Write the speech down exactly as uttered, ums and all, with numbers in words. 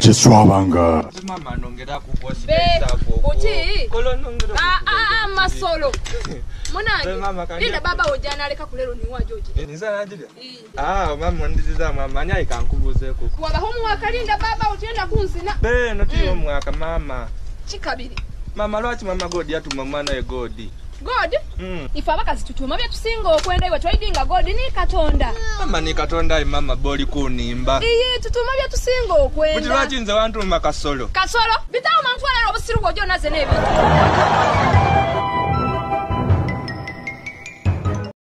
Chiswabanga. Mama nongera kuposi Uchi. Kolo nongera. Ah ah masolo. Munange. Linda baba ojana aleka kulero ni wa George. Niza najira. Ah mama ndiziza mama anya ikankubuze kuko. Waba homu wakalinda baba utenda kunzina. Be noti omwaka mama. Chikabiri. Mama lwachi mama godi yatuma mwana ye godi. God? Mm. Ifa abakazi tutuma bya tusinga okwenda iwe twidinga God ni katonda. Mama ni katonda mama boli kunimba. Iye tutuma bya tusinga okwenda. Kuti lwachi nze wantu makasolo. Kasolo? Bitawo mantwala obusiru gojo naze nebi.